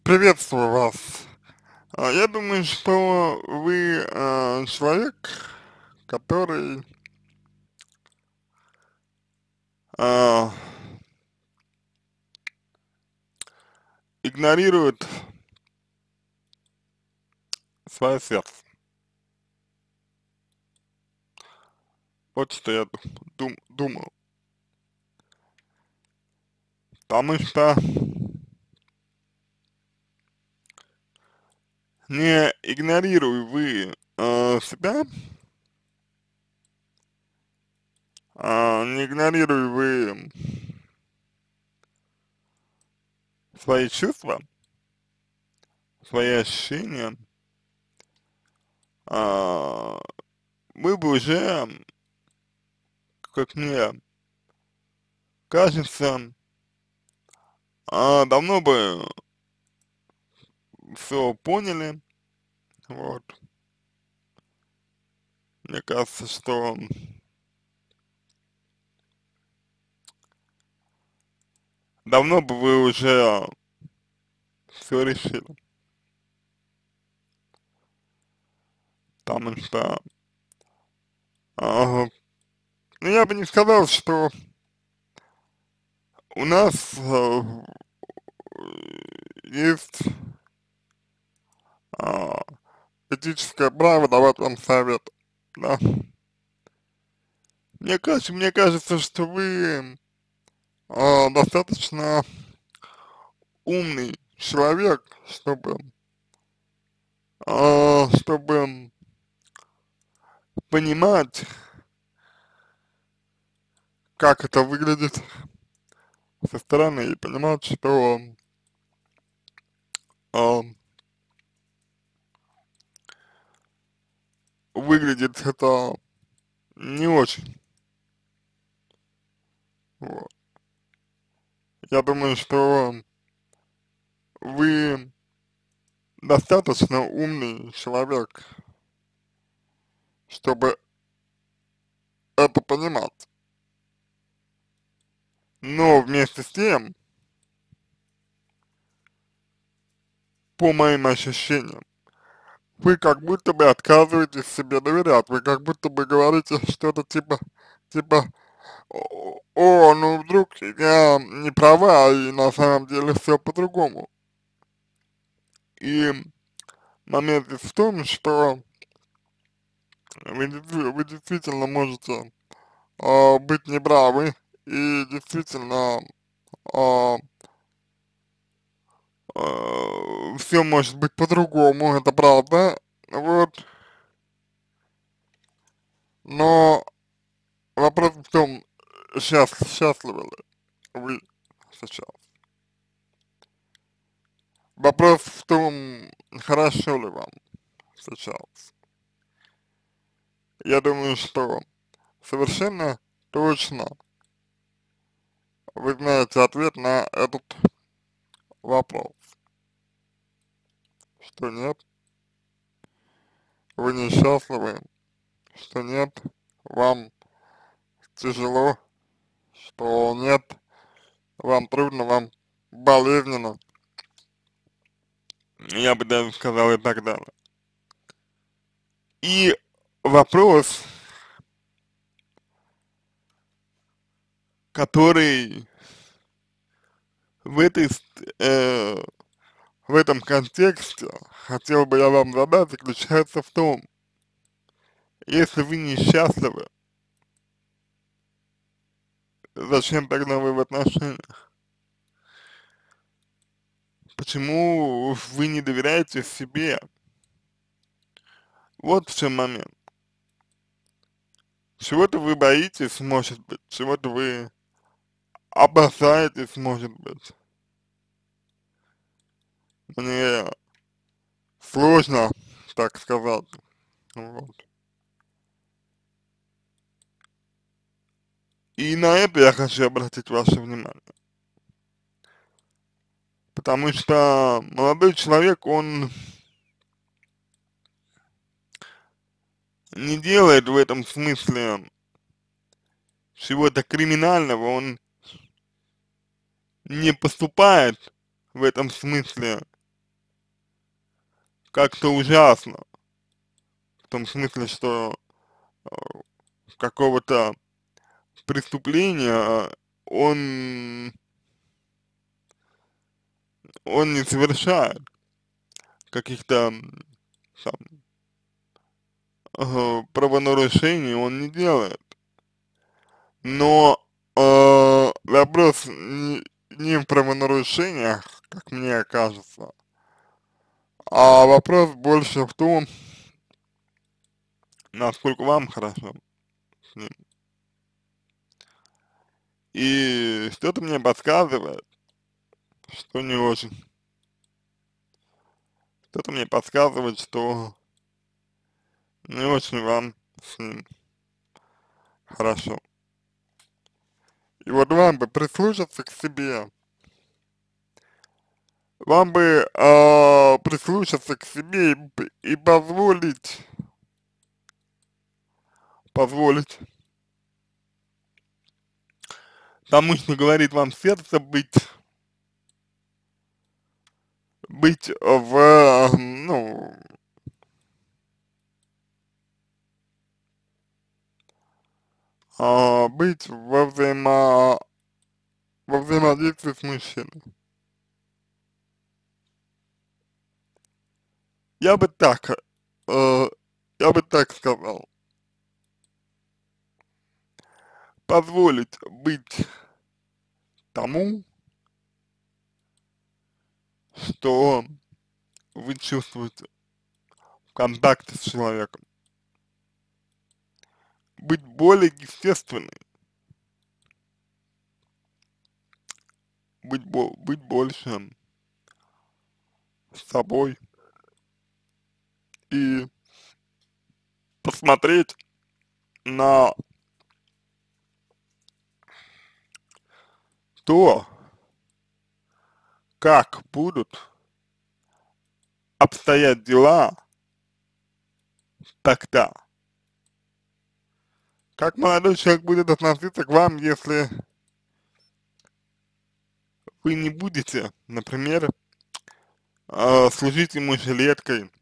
Приветствую вас. Я думаю, что вы человек, который а, игнорирует свое сердце. Вот что я думаю. Потому что не игнорируя вы себя, не игнорируя вы свои чувства, свои ощущения, а, вы бы уже, как мне кажется, давно бы все поняли. Вот. Мне кажется, что давно бы вы уже все решили. Потому что, а, ну, я бы не сказал, что у нас есть а, этическое право давать вам совет, да. Мне кажется, что вы достаточно умный человек, чтобы понимать, как это выглядит со стороны, и понимать, что а, выглядит это не очень. Вот. Я думаю, что вы достаточно умный человек, чтобы это понимать. Но вместе с тем, по моим ощущениям, вы как будто бы отказываетесь себе доверять. Вы как будто бы говорите что-то типа, ну вдруг я не права, и на самом деле все по-другому. И момент здесь в том, что вы действительно можете быть неправы, и действительно а, все может быть по-другому, это правда, вот, но вопрос в том, счастливы ли вы сейчас. Вопрос в том, хорошо ли вам сейчас. Я думаю, что совершенно точно вы знаете ответ на этот вопрос, что нет, вы несчастливы, что нет, вам тяжело, что нет, вам трудно, вам болезненно, я бы даже сказал и так далее. И вопрос, который в э, в этом контексте хотел бы я вам задать, заключается в том, если вы несчастливы, зачем тогда вы в отношениях? Почему вы не доверяете себе? Вот в чем момент. Чего-то вы боитесь, может быть, чего-то вы опасаетесь, может быть. Мне сложно так сказать. Вот. И на это я хочу обратить ваше внимание. Потому что молодой человек, он не делает в этом смысле чего-то криминального, он не поступает в этом смысле как-то ужасно, в том смысле, что э, какого-то преступления он не совершает, каких-то там правонарушений он не делает. Но вопрос не в правонарушениях, как мне кажется, а вопрос больше в том, насколько вам хорошо с ним. И что-то мне подсказывает, что не очень. Что-то мне подсказывает, что не очень вам с ним хорошо. И вот вам бы прислушаться к себе, вам бы прислушаться к себе и позволить тому, что говорит вам сердце, быть ну, быть во взаимодействии с мужчиной. Я бы так, э, я бы так сказал, позволить быть тому, что вы чувствуете в контакте с человеком, быть более естественной, быть больше собой и посмотреть на то, как будут обстоять дела тогда, как молодой человек будет относиться к вам, если вы не будете, например, служить ему жилеткой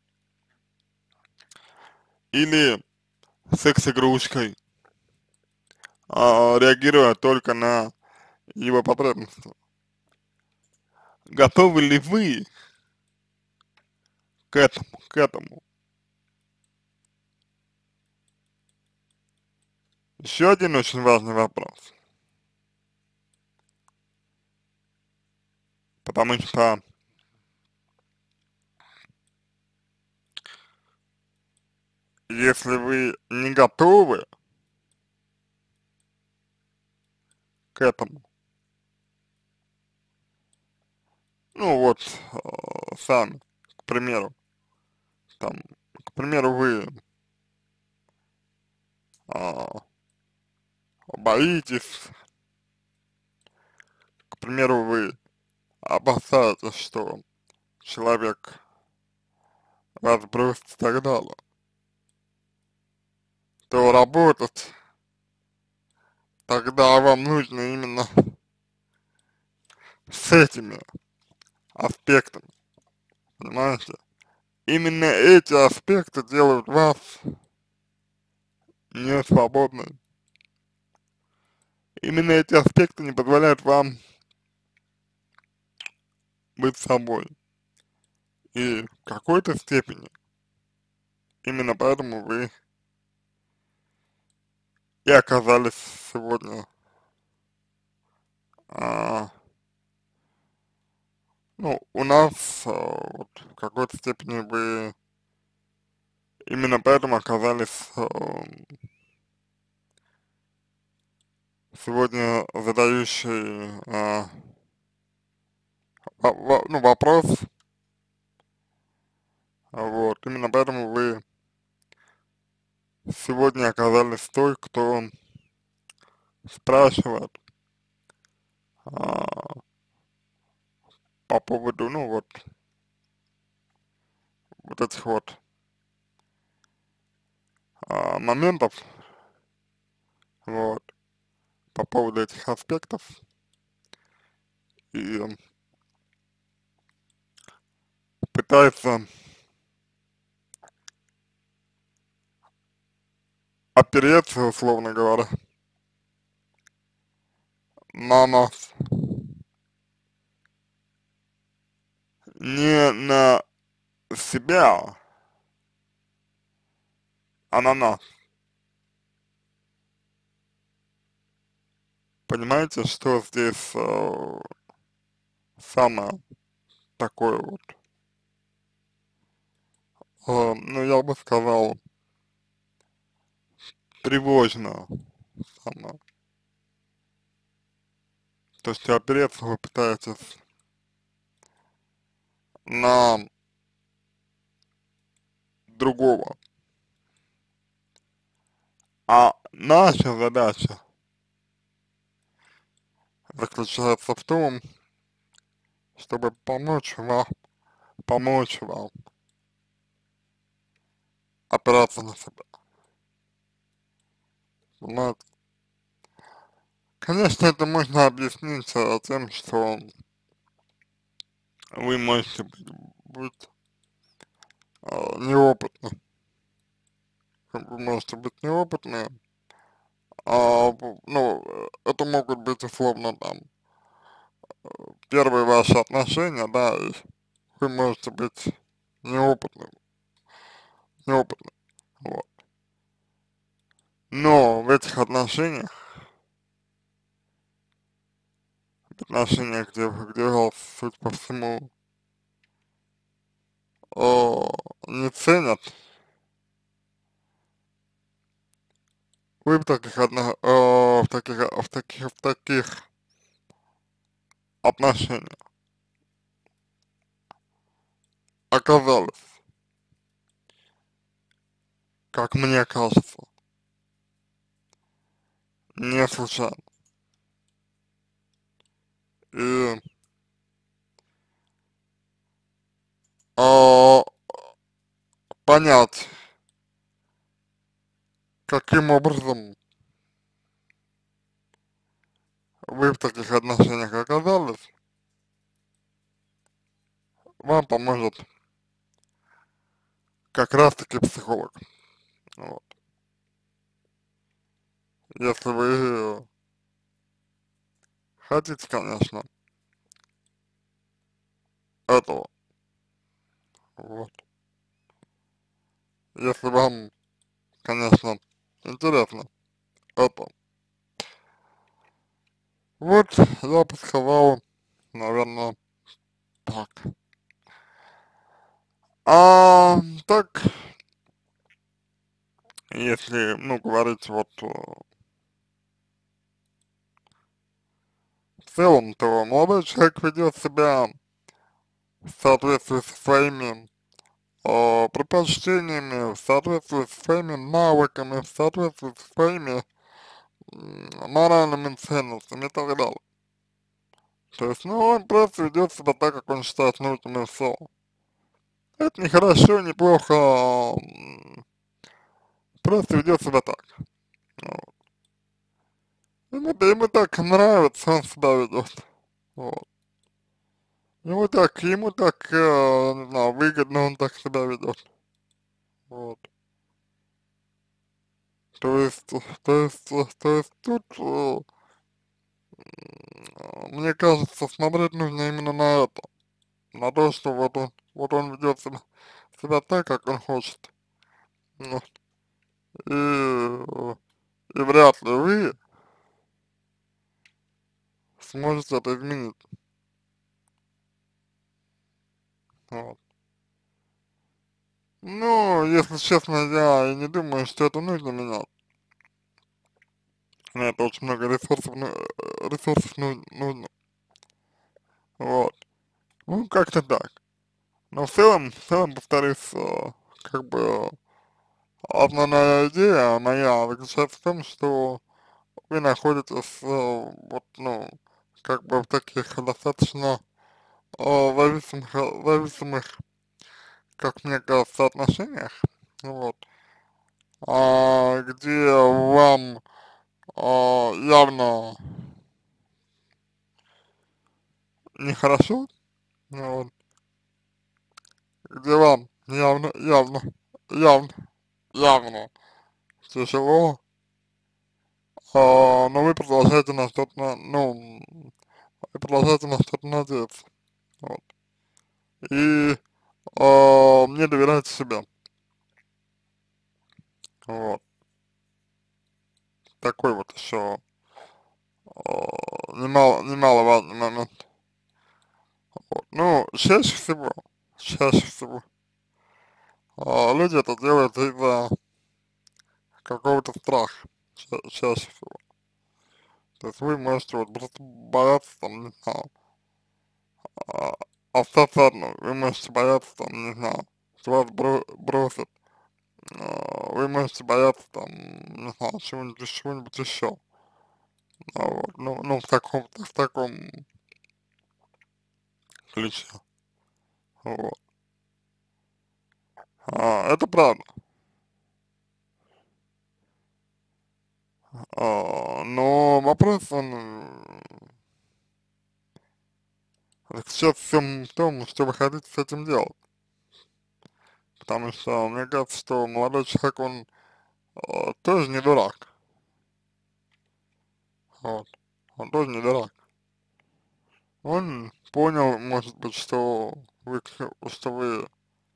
или секс-игрушкой, реагируя только на его потребности. Готовы ли вы к этому? Еще один очень важный вопрос, потому что если вы не готовы к этому, ну вот, сами, к примеру, там, к примеру, вы а, боитесь, к примеру, вы опасаетесь, что человек вас бросит и так далее, то работать тогда вам нужно именно с этими аспектами, понимаете? Именно эти аспекты делают вас не свободной. Именно эти аспекты не позволяют вам быть собой. И в какой-то степени именно поэтому вы и оказались сегодня, а, ну, у нас, вот, в какой-то степени вы именно поэтому оказались сегодня задающий, ну, вопрос, вот, именно поэтому вы сегодня оказались той, кто спрашивает, а, по поводу, ну, вот этих вот, моментов, вот, по поводу этих аспектов, и пытается опереться, условно говоря, на нас, не на себя, а на нас. Понимаете, что здесь самое такое вот, ну, я бы сказал, тревожно самое. То есть опереться вы пытаетесь на другого, а наша задача заключается в том, чтобы помочь вам опираться на себя. Понимаете? Конечно, это можно объяснить тем, что вы можете быть неопытны. Вы можете быть неопытны, ну, это могут быть условно там первые ваши отношения, да, и вы можете быть неопытным, неопытным, вот. Но в этих отношениях, где вас, судя по всему, о, не ценят, вы в таких, в таких отношениях оказались, как мне кажется, не случайно. И а, понять, каким образом вы в таких отношениях оказались, вам поможет как раз-таки психолог. Вот. Если вы хотите, конечно, этого. Вот. Если вам, конечно, интересно это. Вот, я бы сказал, наверное, так. Так, если, ну, говорить вот в целом, то молодой человек ведет себя в соответствии со своими предпочтениями, в соответствии со своими навыками, в соответствии со своими моральными ценностями и так далее. То есть, ну, он просто ведет себя так, как он считает нужным, и все. Это не хорошо, не плохо, просто ведет себя так. Вот. Ему так нравится, он себя ведет. Вот. Ему так, не знаю, выгодно, он так себя ведет. Вот. То есть тут, мне кажется, смотреть нужно именно на это. На то, что вот он ведет себя так, как он хочет. Вот. И вряд ли вы сможете это изменить. Вот. Ну, если честно, я и не думаю, что это нужно менять. На это очень много ресурсов, ресурсов нужно. Вот. Ну, как-то так. Но в целом, повторюсь, как бы основная идея моя заключается в том, что вы находитесь, вот, ну, как бы в таких достаточно зависимых, как мне кажется, отношениях, вот, где вам явно нехорошо, вот, где вам явно, явно тяжело, но вы продолжаете на что-то, ну, вы продолжаете на что-то надеяться, вот. И мне доверяете себе, вот. Такой вот еще немаловажный момент. Вот. Ну, чаще всего, люди это делают из-за какого-то страха, чаще всего. То есть вы можете вот просто бояться, там, не знаю, а, остаться одной, вы можете бояться, там, не знаю, что вас бросят, вы можете бояться, там, не знаю, чего-нибудь еще, вот, ну, в таком ключе, вот. Это правда, но вопрос, он сейчас в том, что вы хотите с этим делать, потому что мне кажется, что молодой человек, он тоже не дурак, вот, он тоже не дурак. Он понял, может быть, что вы,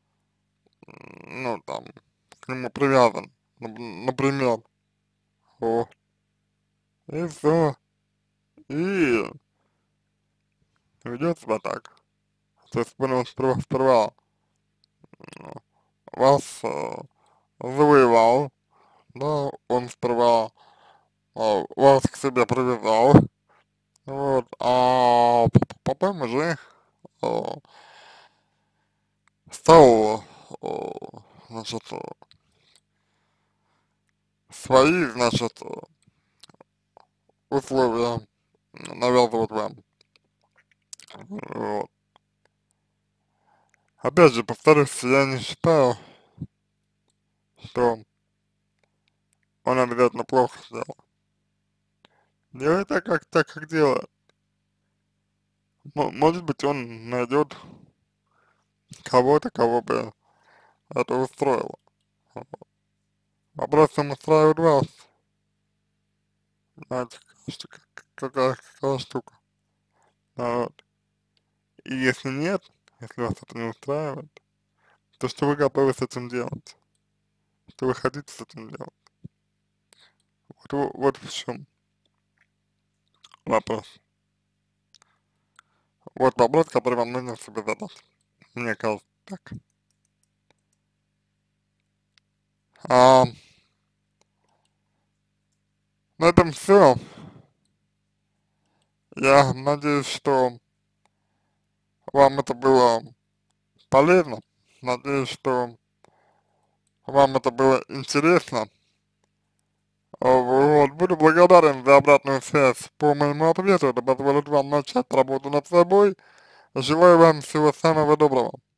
ну, там, к нему привязан, например, вот, и все, и ведет себя так. То есть он сперва ну, вас завоевал, да, он сперва вас к себе привязал, вот, а потом уже э, стал, э, значит, свои, значит, условия навязывать вам. Вот. Опять же, повторюсь, я не считаю, что он обязательно плохо сделал. Делай так, как делает. Может быть, он найдет кого-то, кого бы это устроило. Вопрос, им устраивает вас. Знаете, что, какая штука. Вот. И если нет, если вас это не устраивает, то что вы готовы с этим делать? Что вы хотите с этим делать? Вот в чем вопрос. Вот вопрос, который вам нужно себе задать. Мне кажется так. А, на этом все. Я надеюсь, что вам это было полезно. Надеюсь, что вам это было интересно. Вот. Буду благодарен за обратную связь по моему ответу. Это позволит вам начать работу над собой. Желаю вам всего самого доброго.